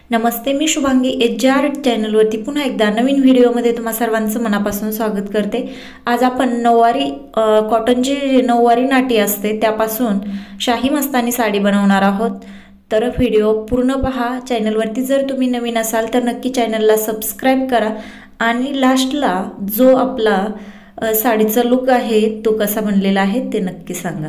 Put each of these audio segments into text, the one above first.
नमस्ते, मी Shubhangi HR चॅनलवरती पुन्हा एकदा नवीन व्हिडिओमध्ये तुम्हा सर्वांचं मनापासून स्वागत करते। आज आपण नऊवारी कॉटनची नऊवारी नाटी असते त्यापासून शाही मस्तानी साडी बनवणार आहोत। तर व्हिडिओ पूर्ण पहा। चॅनलवरती जर तुम्ही नवीन असाल तर नक्की चॅनलला सबस्क्राइब करा आणि लास्टला जो आपला साडीचा लुक आहे तो कसा बनलेला आहे ते नक्की सांगा।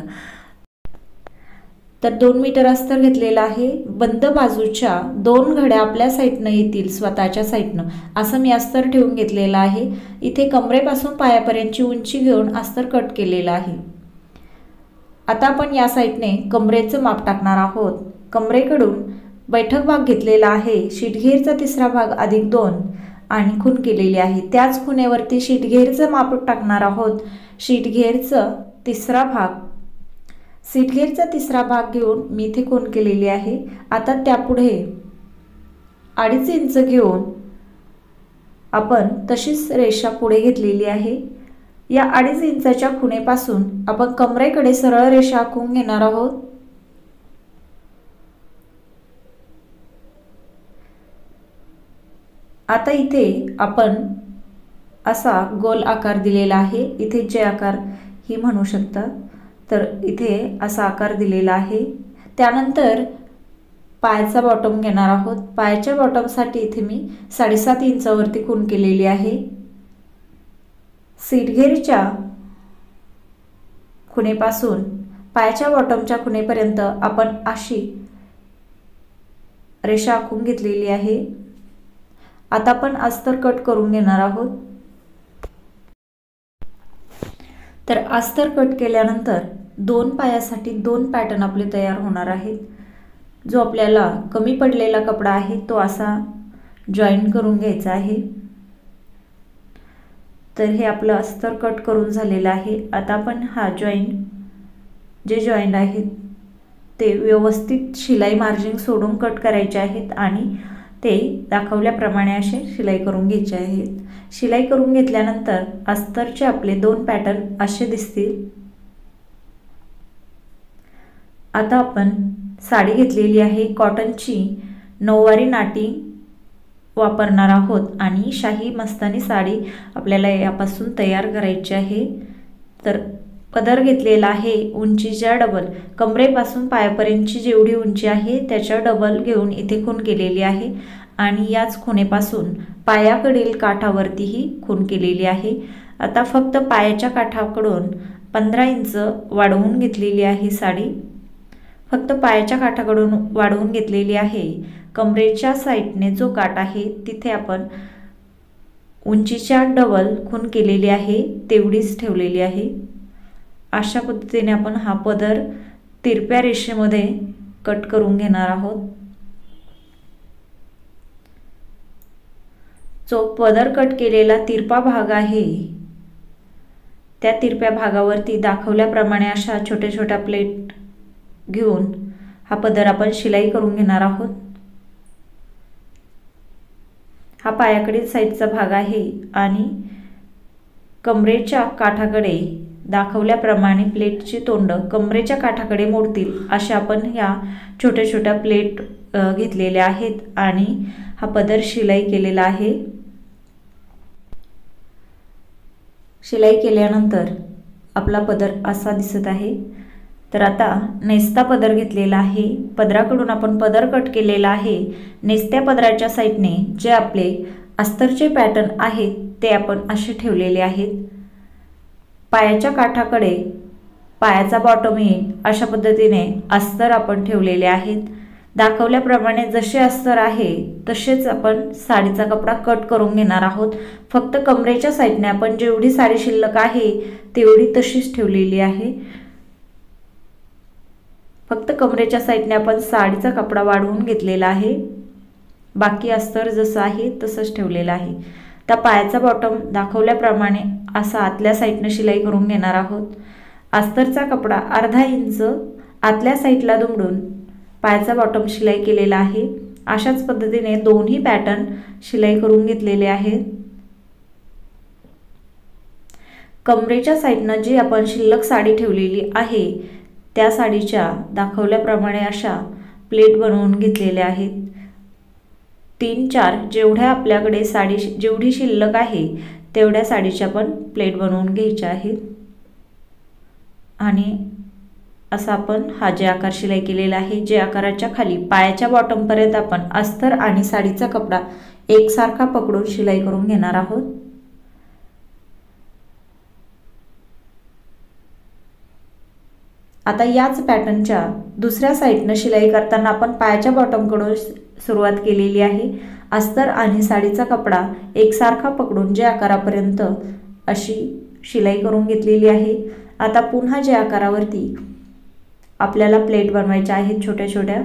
तर 2 मीटर अस्तर घेतलेला आहे। बंद बाजूच्या 2 घड्या आपल्या साइडने येतील स्वतःच्या साइडने असं मी अस्तर ठेवून घेतलेला आहे। इथे कमरेपासून पायापर्यंतची उंची घेऊन अस्तर कट केलेला आहे। आता आपण या साइडने कमरेचं माप टाकणार आहोत। कमरेकडून बैठक भाग घेतलेला आहे। शीटघेरचा तिसरा भाग अधिक 2 आणि खून केलेली आहे। त्याच खुणेवरती शीटघेरचं माप टाकणार आहोत। शीटघेरचा तिसरा भाग घेऊन मी इथे खून केलेली आहे। आता त्यापुढे 2.5 इंच घेऊन आपण तशीच रेषा पुढे घेतलेली आहे। या 2.5 इंचाच्या खुणेपासून आपण कमरेकडे सरळ रेषा आखून घेणार आहोत। आता इथे आपण असा गोल आकार दिलेला आहे। इथे जे आकार ही म्हणू शकता, तर इथे असा आकार दिलेला आहे। त्यानंतर पायाचा बॉटम घेणार आहोत। पायाच्या बॉटमसाठी इथे मी 7.5 इंचावरती खून केलेली आहे। सीटघेरच्या खुणेपासून पायाच्या बॉटमच्या खुणेपर्यंत आपण अशी रेषा आखून घेतलेली आहे। आता आपण अस्तर कट करून घेणार आहोत। तर अस्तर कट केल्यानंतर 2 पायासाठी 2 पॅटर्न आपले तयार होणार आहेत। जो आपल्याला कमी पडलेला कपडा आहे तो असा जॉईंट करून घ्यायचा आहे। तर हे आपलं अस्तर कट करून झालेलं आहे। आता आपण हा जे जॉईंट आहेत ते व्यवस्थित शिलाई मार्जिन सोडून कट करायचे आहेत आणि ते दाखवल्याप्रमाणे असे शिलाई करून घ्यायचे आहेत। शिलाई करून घेतल्यानंतर अस्तरचे आपले 2 पॅटर्न असे दिसतील। आता आपण साडी घेतलेली आहे कॉटनची नऊवारी नाटी वापरणार आहोत आणि शाही मस्तानी साडी आपल्याला यापासून तयार करायची आहे। तर पदर घेतलेला आहे उंचीच्या डबल, कमरेपासून पायापर्यंतची जेवढी उंची आहे त्याच्या डबल घेऊन इथे खून केलेली आहे आणि याच खुणेपासून पायाकडील काठावरतीही खून केलेली आहे। आता फक्त पायाच्या काठाकडून 15 इंच वाढवून घेतलेली आहे साडी। फक्त पायाच्या काठाकडून वाढवून घेतलेली आहे। कमरेच्या साइडने जो काठ आहे तिथे आपण उंचीच्या डबल खून केलेली आहे तेवढीच ठेवलेली आहे। अशा पद्धतीने आपण हा पदर तिरप्या रेषेमध्ये कट करून घेणार आहोत। जो पदर कट केलेला तिरपा भाग आहे त्या तिरप्या भागावरती दाखवल्याप्रमाणे अशा छोट्या छोट्या प्लेट घेऊन हा पदर आपण शिलाई करून घेणार आहोत। हा पायाकडील साइडचा भाग आहे आणि कमरेच्या काठाकडे दाखवल्याप्रमाणे प्लेटची तोंड कमरेच्या काठाकडे मोडतील अशा आपण ह्या छोट्या छोट्या प्लेट घेतलेल्या आहेत आणि हा पदर शिलाई केलेला आहे। शिलाई केल्यानंतर आपला पदर असा दिसत आहे। तर आता नेस्ता पदर घेतलेला आहे। पदराकडून आपण पदर कट केलेला आहे। नेस्त्या पदराच्या साइडने जे आपले अस्तरचे पॅटर्न आहेत ते आपण असे ठेवलेले आहेत। पायाच्या काठाकडे पायाचा बॉटम येईल अशा पद्धतीने अस्तर आपण ठेवलेले आहेत। दाखवल्याप्रमाणे जसे अस्तर आहे तसेच आपण साडीचा कपडा कट करून घेणार आहोत। फक्त कमरेच्या साइडने आपण जेवढी साडी शिल्लक आहे तेवढी तशीच ठेवलेली आहे। फक्त कमरेच्या साइडने आपण साडीचा कपडा वाढवून घेतलेला आहे। बाकी अस्तर जसं आहे तसंच ठेवलेलं आहे। त्या पायाचा बॉटम दाखवल्याप्रमाणे असा आतल्या साइडने शिलाई करून घेणार आहोत। अस्तरचा कपडा अर्धा इंच आतल्या साइडला दुमडून पायाचा बॉटम शिलाई केलेला आहे। अशाच पद्धतीने दोन्ही पॅटर्न शिलाई करून घेतलेले आहेत। कमरेच्या साइडने जी आपण शिल्लक साडी ठेवलेली आहे त्या साडीच्या दाखवल्याप्रमाणे अशा प्लेट बनवून घेतलेल्या आहेत। 3-4 जेवढ्या आपल्याकडे साडी जेवढी शिल्लक आहे तेवढ्या साडीच्या पण प्लेट बनवून घ्यायच्या आहेत। आणि असा आपण हा जे आकार शिलाई केलेला आहे, जे आकाराच्या खाली पायाच्या बॉटम पर्यंत आपण अस्तर आणि साडीचा कपडा एकसारखा पकडून शिलाई करून घेणार आहोत। आता याच पॅटर्नच्या दुसऱ्या साइडने शिलाई करताना आपण पायाच्या बॉटम कडून सुरुवात केलेली आहे। अस्तर आणि साडीचा कपडा एकसारखा पकडून जे आकारापर्यंत अशी शिलाई करून घेतलेली आहे। आता पुन्हा जे आकारावरती आपल्याला प्लेट बनवायच्या आहेत छोट्या छोट्या,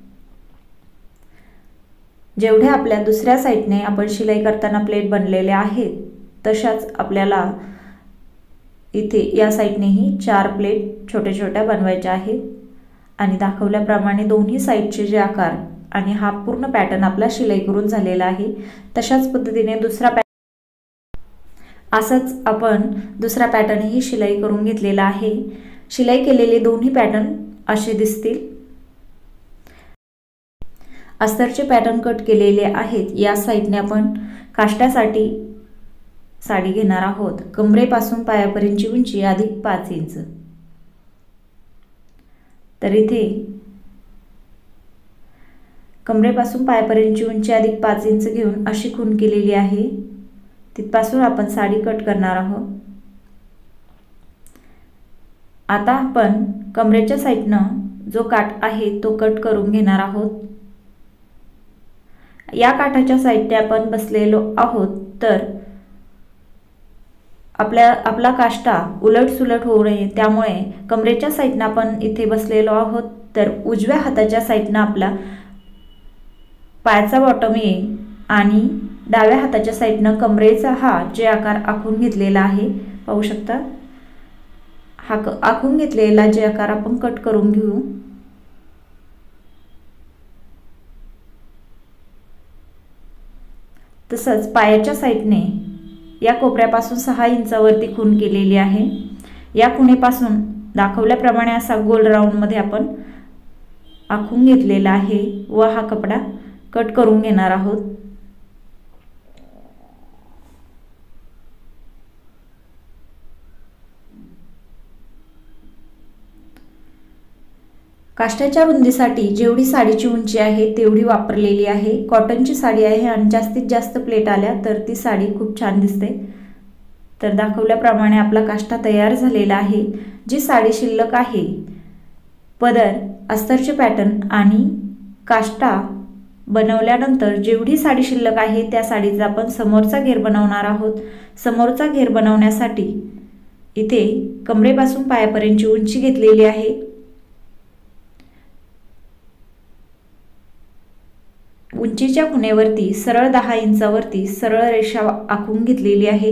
जेवढ्या आपल्या दुसऱ्या साइडने आपण शिलाई करताना प्लेट बनलेल्या आहेत तशाच आपल्याला इथे या साइडनेही 4 प्लेट छोट्या छोट्या बनवायच्या आहेत। आणि दाखवल्याप्रमाणे दोन्ही साइडचे जे आकार आणि हा पूर्ण पॅटर्न आपला शिलाई करून झालेला आहे। तशाच पद्धतीने दुसरा असंच आपण दुसरा पॅटर्नही शिलाई करून घेतलेला आहे। शिलाई केलेले दोन्ही पॅटर्न असे दिसतील। अस्तरचे पॅटर्न कट केलेले आहेत। या साइडने आपण काष्ट्यासाठी साडी घेणार आहोत। कमरेपासून पायापर्यंतची उंची अधिक 5 इंच। तर इथे कमरेपासून पायापर्यंतची उंची अधिक 5 इंच घेऊन अशी खूण केलेली आहे। तिथपासून आपण साडी कट करणार आहोत। आता आपण कमरेच्या साइडने जो काठ आहे तो कट करून घेणार आहोत। या काठाच्या साइडने आपण बसलेलो आहोत, तर आपला काष्टा उलट सुलट होऊ नये त्यामुळे कमरेच्या साइडने आपण इथे बसलेलो आहोत, तर उजव्या हाताच्या साइडने आपला पायाचा बॉटम येईल आणि डाव्या हाताच्या साइडने कमरेचा हा जे आकार आखून घेतलेला आहे पाहू शकता, हा आखून घेतलेला जे आकार आपण कट करून घेऊ। तसंच पायाच्या साइडने या कोपऱ्यापासून 6 इंचावरती खूण केलेली आहे। या खुणेपासून दाखवल्याप्रमाणे असा गोल राऊंड मध्ये आपण आखून घेतलेला आहे व हा कपडा कट करून घेणार आहोत। काष्ट्याच्या रुंदीसाठी जेवढी साडीची उंची आहे तेवढी वापरलेली आहे। कॉटनची साडी आहे आणि जास्तीत जास्त प्लेट आल्या तर ती साडी खूप छान दिसते। तर दाखवल्याप्रमाणे आपला काष्टा तयार झालेला आहे। जी साडी शिल्लक आहे, पदर, अस्तरचे पॅटर्न आणि काष्टा बनवल्यानंतर जेवढी साडी शिल्लक आहे त्या साडीचा आपण समोरचा घेर बनवणार आहोत। समोरचा घेर बनवण्यासाठी इथे कमरेपासून पायापर्यंतची उंची घेतलेली आहे। उंचीच्या खुणेवरती सरळ 10 इंचावरती सरळ रेषा आखून घेतलेली आहे।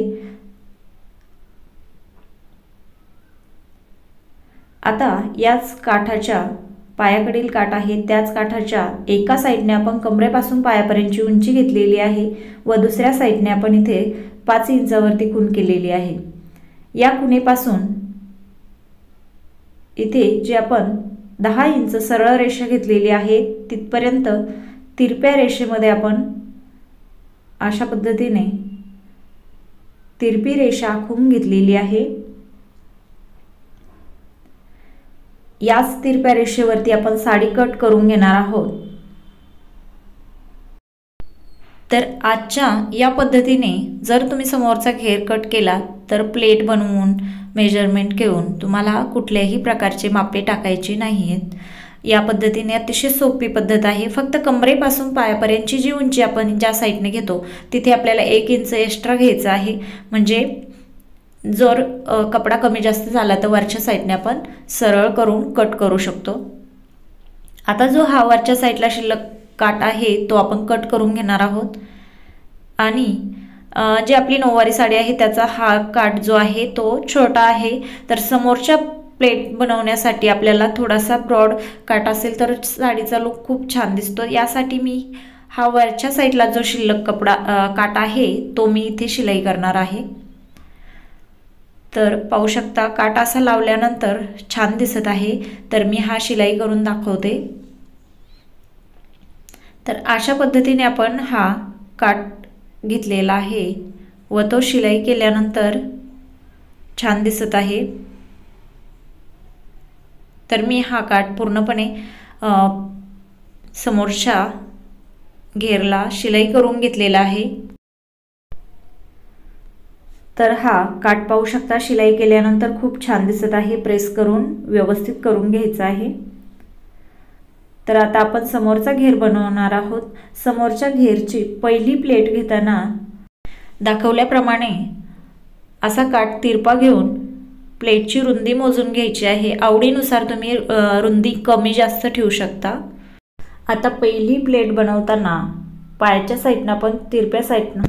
आता याच काठाच्या पायाकडील काठ आहे त्याच काठाच्या एका साइडने आपण कमरेपासून पायापर्यंतची उंची घेतलेली आहे व दुसऱ्या साइडने आपण इथे 5 इंचावरती खूण केलेली आहे। या खुणेपासून इथे जे आपण 10 इंच सरळ रेषा घेतलेली आहे तिथपर्यंत तिरप्या रेषेमध्ये आपण अशा पद्धतीने तिरपी रेषा आखून घेतलेली आहे। याच तिरप्या रेषेवरती आपण साडी कट करून घेणार आहोत। तर आजच्या या पद्धतीने जर तुम्ही समोरचा घेर कट केला तर प्लेट बनवून मेजरमेंट घेऊन तुम्हाला कुठल्याही प्रकारचे मापे टाकायचे नाहीत। या पद्धतीने अतिशय सोपी पद्धत आहे। फक्त कमरेपासून पायापर्यंतची जी उंची आपण ज्या साइडने घेतो तिथे आपल्याला 1 इंच एक्स्ट्रा घ्यायचा आहे, म्हणजे जर कपडा कमी जास्त झाला तर वरच्या साइडने आपण सरळ करून कट करू शकतो। आता जो हा वरच्या साइडला शिल्लक काठ आहे तो आपण कट करून घेणार आहोत। आणि जी आपली नऊवारी साडी आहे त्याचा हा काठ जो आहे तो छोटा आहे, तर समोरच्या प्लेट बनवण्यासाठी आपल्याला थोडासा ब्रॉड काठ असेल तर साडीचा लुक खूप छान दिसतो। यासाठी मी हा वरच्या साइडला जो शिल्लक कपडा काठ आहे तो मी इथे शिलाई करणार आहे। तर पाहू शकता काठ असा लावल्यानंतर छान दिसत आहे। तर मी हा शिलाई करून दाखवते। तर अशा पद्धतीने आपण हा काठ घेतलेला आहे व तो शिलाई केल्यानंतर छान दिसत आहे। तर मी हा काठ पूर्णपणे समोरच्या घेरला शिलाई करून घेतलेला आहे। तर हा काठ पाहू शकता, शिलाई केल्यानंतर खूप छान दिसत आहे। प्रेस करून व्यवस्थित करून घ्यायचा आहे। तर आता आपण समोरचा घेर बनवणार आहोत। समोरच्या घेरची पहिली प्लेट घेताना दाखवल्याप्रमाणे असा काठ तिरपा घेऊन प्लेटची रुंदी मोजून घ्यायची आहे। आवडीनुसार तुम्ही रुंदी कमी जास्त ठेवू शकता। आता पहिली प्लेट बनवताना पायाच्या साईडनं आपण तिरप्या साईडनं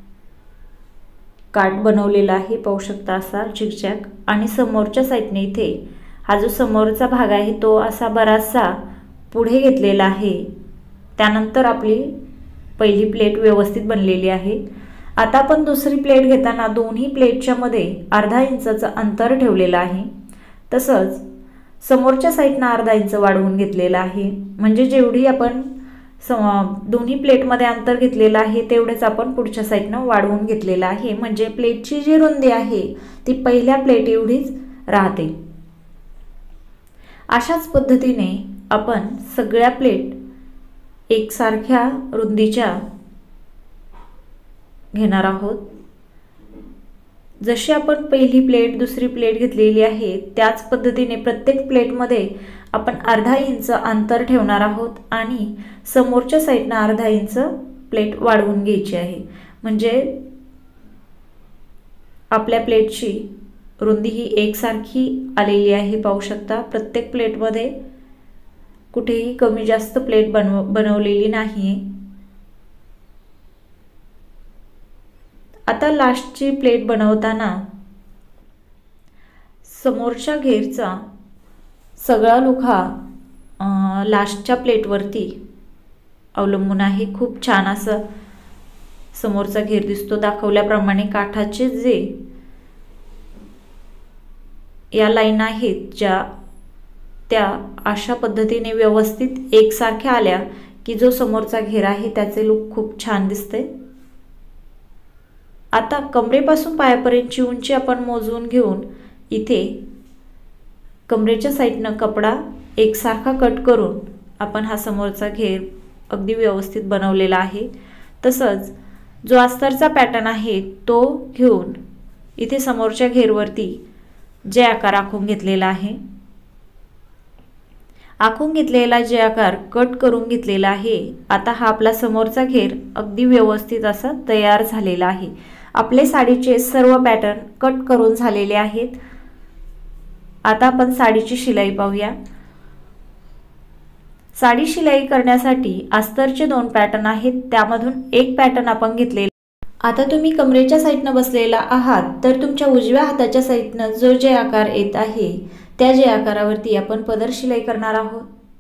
काठ बनवलेला आहे, पाहू शकता असा झिगझॅग। आणि समोरच्या साईडने इथे हा जो समोरचा भाग आहे तो असा बराचसा पुढे घेतलेला आहे। त्यानंतर आपली पहिली प्लेट व्यवस्थित बनलेली आहे। आता आपण दुसरी प्लेट घेताना दोन्ही प्लेटच्या मध्ये अर्धा इंचाचं अंतर ठेवलेलं आहे। तसंच समोरच्या साईडनं अर्धा इंच वाढवून घेतलेला आहे। म्हणजे जेवढी आपण दोन्ही प्लेटमध्ये अंतर घेतलेलं आहे तेवढेच आपण पुढच्या साईडनं वाढवून घेतलेलं आहे। म्हणजे प्लेटची जी रुंदी आहे ती पहिल्या प्लेट एवढीच राहते। अशाच पद्धतीने आपण सगळ्या प्लेट एकसारख्या रुंदीच्या घेणार आहोत। जशी आपण पहिली प्लेट दुसरी प्लेट घेतलेली आहे त्याच पद्धतीने प्रत्येक प्लेटमध्ये आपण अर्धा इंच अंतर ठेवणार आहोत आणि समोरच्या साईडनं अर्धा इंच प्लेट वाढवून घ्यायची आहे। म्हणजे आपल्या प्लेटची रुंदी ही एकसारखी आलेली आहे, पाहू शकता। प्रत्येक प्लेटमध्ये कुठेही कमी जास्त प्लेट बनवलेली नाही। आता लास्टची प्लेट बनवताना समोरच्या घेरचा सगळा लूक हा लास्टच्या प्लेटवरती अवलंबून आहे। खूप छान असं समोरचा घेर दिसतो। दाखवल्याप्रमाणे काठाचे जे या लाईन आहेत ज्या त्या अशा पद्धतीने व्यवस्थित एकसारख्या आल्या की जो समोरचा घेर आहे त्याचे लूक खूप छान दिसते। आता कमरेपासून पायापर्यंतची उंची आपण मोजून घेऊन इथे कमरेच्या साईडनं कपडा एकसारखा कट करून आपण हा समोरचा घेर अगदी व्यवस्थित बनवलेला आहे। तसंच जो अस्तरचा पॅटर्न आहे तो घेऊन इथे समोरच्या घेरवरती जे आकार आखून घेतलेला आहे, आखून घेतलेला जे आकार कट करून घेतलेला आहे। आता हा आपला समोरचा घेर अगदी व्यवस्थित असा तयार झालेला आहे। आपले साडीचे सर्व पॅटर्न कट करून झालेले आहेत। आता आपण साडीची शिलाई पाहूया। साडी शिलाई करण्यासाठी अस्तरचे 2 पॅटर्न आहेत, त्यामधून एक पॅटर्न आपण घेतलेला। आता तुम्ही कमरेच्या साईडनं बसलेला आहात तर तुमच्या उजव्या हाताच्या साईडनं जो जे आकार येत आहे त्या जे आकारावरती आपण पदर शिलाई करणार आहोत।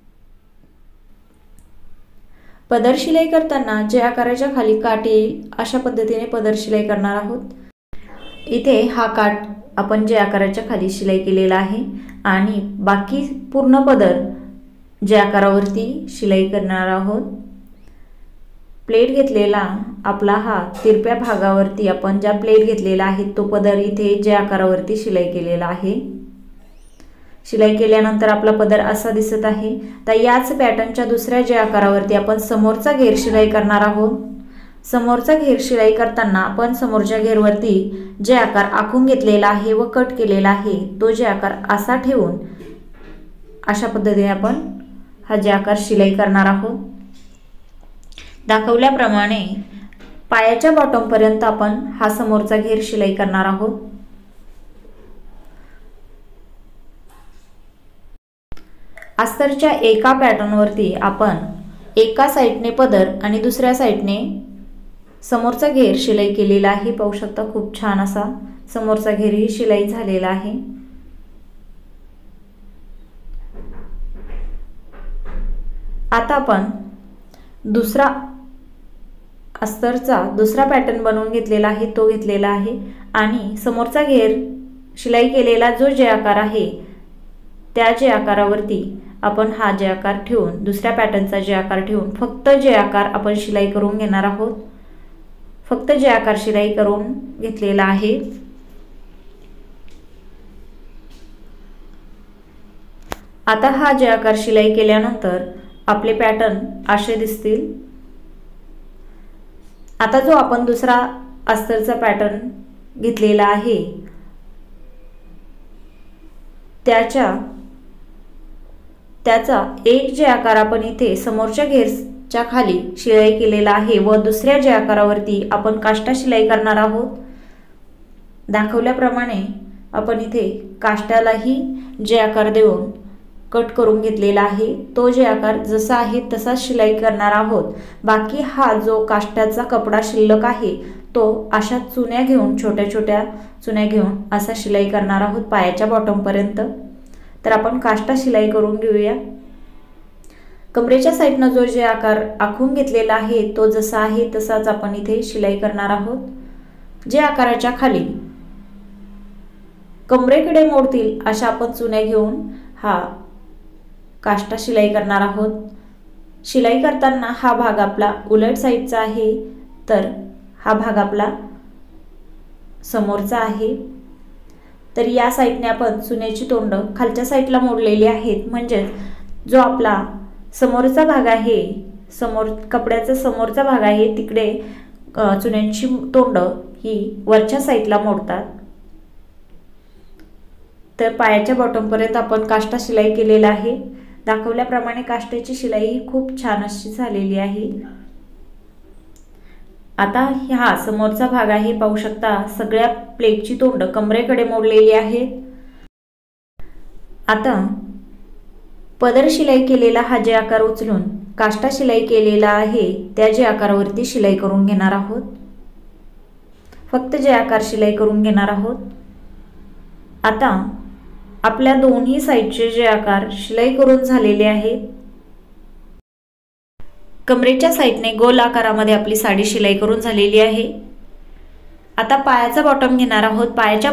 पदर शिलाई करताना जे आकाराच्या खाली काठ येईल अशा पद्धतीने पदर शिलाई करणार आहोत। इथे हा काठ आपण जे आकाराच्या खाली शिलाई केलेला आहे आणि बाकी पूर्ण पदर जे आकारावरती शिलाई करणार आहोत। प्लेट घेतलेला आपला हा तिरप्या भागावरती आपण ज्या प्लेट घेतलेला आहे तो पदर इथे जे आकारावरती शिलाई केलेला आहे। शिलाई केल्यानंतर आपला पदर असा दिसत आहे। तर याच पॅटर्नच्या दुसऱ्या जे आकारावरती आपण समोरचा घेर शिलाई करणार आहोत। समोरचा घेर शिलाई करताना आपण समोरच्या घेरवरती जे आकार आखून घेतलेला आहे व कट केलेला आहे तो जे आकार असा ठेवून अशा पद्धतीने आपण हा जे आकार शिलाई करणार आहोत। दाखवल्याप्रमाणे पायाच्या बॉटम पर्यंत आपण हा समोरचा घेर शिलाई करणार आहोत। अस्तरच्या एका पॅटर्नवरती आपण एका साईडने पदर आणि दुसऱ्या साईडने समोरचा घेर शिलाई केलेला आहे, पाहू शकता। खूप छान असा समोरचा घेरही शिलाई झालेला आहे। आता आपण दुसरा अस्तरचा दुसरा पॅटर्न बनवून घेतलेला आहे तो घेतलेला आहे आणि समोरचा घेर शिलाई केलेला जो जे आकार आहे त्या जे आकारावरती आपण हा जे आकार ठेवून दुसऱ्या पॅटर्नचा जे आकार ठेवून फक्त जे आकार आपण शिलाई करून घेणार आहोत, फक्त जे आकार शिलाई करून घेतलेला आहे। आता हा जे आकार शिलाई केल्यानंतर आपले पॅटर्न असे दिसतील। आता जो आपण दुसरा अस्तरचा पॅटर्न घेतलेला आहे त्याचा एक जे आकार आपण इथे समोरच्या घेरच्या खाली शिलाई केलेला आहे व दुसऱ्या जे आकारावरती आपण काष्टा शिलाई करणार आहोत, दाखवल्याप्रमाणे आपण इथे काष्टालाही जे आकार देऊन कट करून घेतलेला आहे तो जे आकार जसा आहे तसा शिलाई करणार आहोत। बाकी हा जो काष्टाचा कपडा शिल्लक आहे तो अशा चुन्या घेऊन छोट्या छोट्या चुन्या घेऊन असा शिलाई करणार आहोत पायाच्या बॉटम पर्यंत। तर आपण काष्टा शिलाई करून घेऊया। कमरेच्या साईडने जो जे आकार आखून घेतलेला आहे तो जसा आहे तसाच आपण इथे शिलाई करणार आहोत। जे आकाराच्या खाली कमरेकडे मोडतील अशा आपण चुन्या घेऊन हा काष्टा शिलाई करणार आहोत। शिलाई करताना हा भाग आपला उलट साईडचा आहे तर हा भाग आपला समोरचा आहे। तर या साईडने आपण चुन्याची तोंड खालच्या साईडला मोडलेली आहेत, म्हणजे जो आपला समोरचा भाग आहे, कपड्याचा समोरचा भाग आहे तिकडे चुन्यांची तोंड ही वरच्या साईडला मोडतात। तर पायाच्या बॉटम पर्यंत आपण काष्टा शिलाई केलेला आहे। दाखवल्याप्रमाणे काष्टाची शिलाई ही खूप छान अशी झालेली आहे। आता हा समोरचा भाग आहे, पाहू शकता सगळ्या प्लेटची तोंड कमरेकडे मोडलेली आहे। आता पदर शिलाई केलेला हा जे आकार उचलून काष्टा शिलाई केलेला आहे त्या जे आकारावरती शिलाई करून घेणार आहोत। फक्त जे आकार शिलाई करून घेणार आहोत। आता आपल्या दोन्ही साइडचे जे आकार शिलाई करून झालेले आहेत। कमरेच्या साइडने गोल आकारामध्ये आपली साडी शिलाई करून झालेली आहे। आता पायाचा बॉटम घेणार आहोत।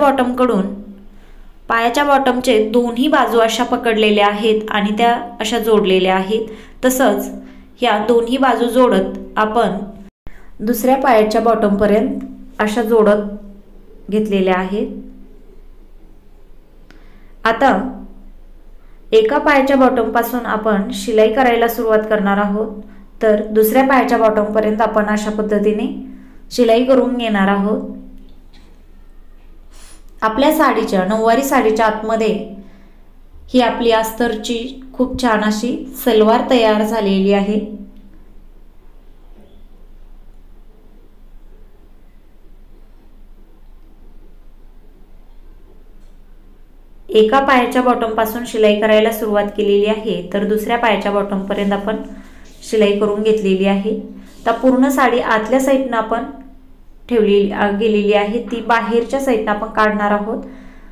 पायाच्या बॉटमचे दोन्ही बाजू अशा पकडलेल्या आहेत आणि त्या अशा जोडलेल्या आहेत। तसंच ह्या दोन्ही बाजू जोडत आपण दुसऱ्या पायाच्या बॉटम पर्यंत अशा जोडत घेतलेल्या आहेत। आता एका पायाच्या बॉटम पासून आपण शिलाई करायला सुरुवात करणार आहोत, तर दुसऱ्या पायाच्या बॉटम पर्यंत आपण अशा पद्धतीने शिलाई करून घेणार आहोत। आपल्या साडीच्या नऊवारी साडीच्या आतमध्ये ही आपली अस्तरची खूप छान अशी सलवार तयार झालेली आहे। एका पायाच्या बॉटम पासून शिलाई करायला सुरुवात केलेली आहे, तर दुसऱ्या पायाच्या बॉटम पर्यंत आपण शिलाई करून घेतलेली आहे। तर पूर्ण साडी आतल्या साइडने आपण ठेवलेली गेलेली आहे, ती बाहेरच्या साइडने आपण काढणार आहोत।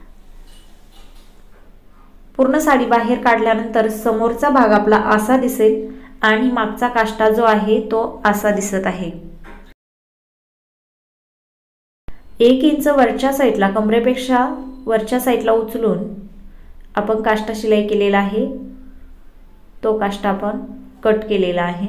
पूर्ण साडी बाहेर काढल्यानंतर समोरचा भाग आपला असा दिसेल आणि मागचा काष्टा जो आहे तो असा दिसत आहे। 1 इंच वरच्या साइडला कमरेपेक्षा वरच्या साइडला उचलून आपण काष्टा शिलाई केलेला आहे, तो काष्टा आपण कट केलेला आहे।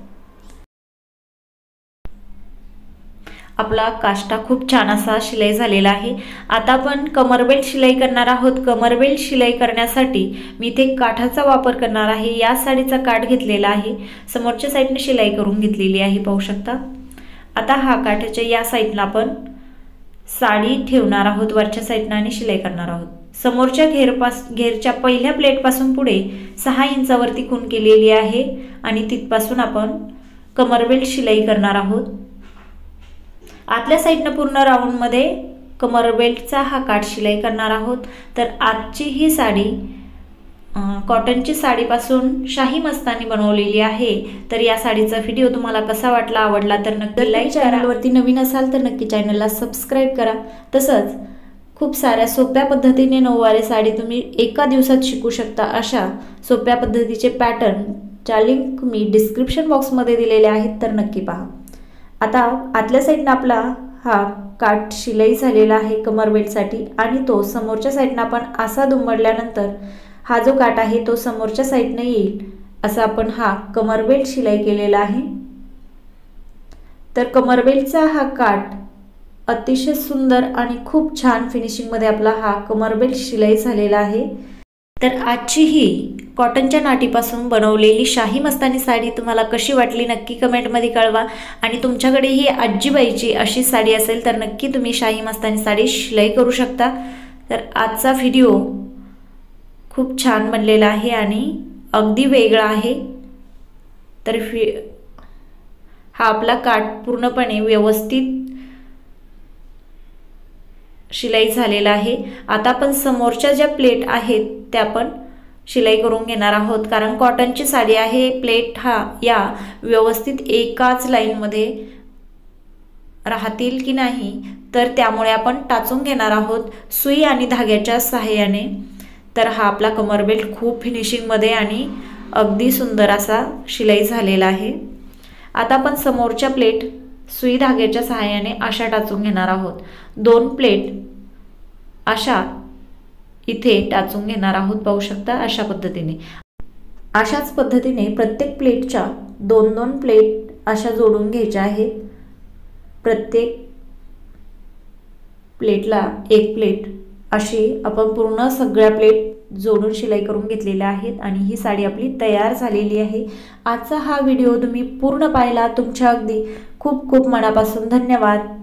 आपला काष्टा खूप छान असा शिलाई झालेला आहे। आता आपण कमरबेल्ट शिलाई करणार आहोत। कमरबेल्ट शिलाई करण्यासाठी मी इथे काठाचा वापर करणार आहे। या साडीचा काठ घेतलेला आहे, समोरच्या साइडने शिलाई करून घेतलेली आहे, पाहू शकता। आता हा काठाच्या या साइडला आपण साडी ठेवणार आहोत वरच्या साइडने आणि शिलाई करणार आहोत। समोरच्या घेरच्या पहिल्या प्लेट पासून पुढे 6 इंचावरती खूण केलेली आहे आणि तिथपासून आपण कमरबेल्ट शिलाई करणार आहोत। आतल्या साइडने पूर्ण राऊंड मध्ये कमरबेल्टचा हा काठ शिलाई करणार आहोत। तर आजची ही साडी कॉटनची साडीपासून शाही मस्तानी बनवलेली आहे। तर या साडीचा व्हिडिओ तुम्हाला कसा वाटला, आवडला तर नक्की लाईक करा। चॅनलवरती नवीन असाल तर नक्की चॅनलला सबस्क्राइब करा। तसंच खूप साऱ्या सोप्या पद्धतीने नऊवारी साडी तुम्ही एका दिवसात शिकू शकता, अशा सोप्या पद्धतीचे पॅटर्नच्या लिंक मी डिस्क्रिप्शन बॉक्समध्ये दिलेले आहेत, तर नक्की पहा। आता आतल्या साइडने आपला हा काठ शिलाई झालेला आहे कमरबेल्टसाठी आणि तो समोरच्या साइडने आपण असा दुमडल्यानंतर हा जो काठ आहे तो समोरच्या साईडने येईल असा आपण हा कमरबेल्ट शिलाई केलेला आहे। तर कमरबेल्टचा हा काठ अतिशय सुंदर आणि खूप छान फिनिशिंगमध्ये आपला हा कमरबेल्ट शिलाई झालेला आहे। तर आजची ही कॉटनच्या नाटीपासून बनवलेली शाही मस्तानी साडी तुम्हाला कशी वाटली नक्की कमेंटमध्ये कळवा। आणि तुमच्याकडे ही आजीबाईची अशी साडी असेल तर नक्की तुम्ही शाही मस्तानी साडी शिलाई करू शकता। तर आजचा व्हिडिओ खूप छान बनलेला आहे आणि अगदी वेगळा आहे। तर हा आपला काठ पूर्णपणे व्यवस्थित शिलाई झालेला आहे। आता आपण समोरच्या ज्या प्लेट आहेत त्या पण शिलाई करून घेणार आहोत, कारण कॉटनची साडी आहे। प्लेट या व्यवस्थित एकाच लाईनमध्ये राहतील की नाही तर त्यामुळे आपण टाचून घेणार आहोत सुई आणि धाग्याच्या सहाय्याने। तर हा आपला कमरबेल्ट खूप फिनिशिंगमध्ये आणि अगदी सुंदर असा शिलाई झालेला आहे। आता आपण समोरच्या प्लेट सुई धाग्याच्या सहाय्याने अशा टाचून घेणार आहोत। 2 प्लेट अशा इथे टाचून घेणार आहोत, पाहू शकता अशा पद्धतीने। अशाच पद्धतीने प्रत्येक प्लेटच्या 2-2 प्लेट अशा जोडून घ्यायच्या आहेत। प्रत्येक प्लेटला 1 प्लेट अशी आपण पूर्ण सगळ्या प्लेट जोडून शिलाई करून घेतलेल्या आहेत आणि ही साडी आपली तयार झालेली आहे। आजचा हा व्हिडिओ तुम्ही पूर्ण पाहिला, तुमच्या अगदी खूप खूप मनापासून धन्यवाद।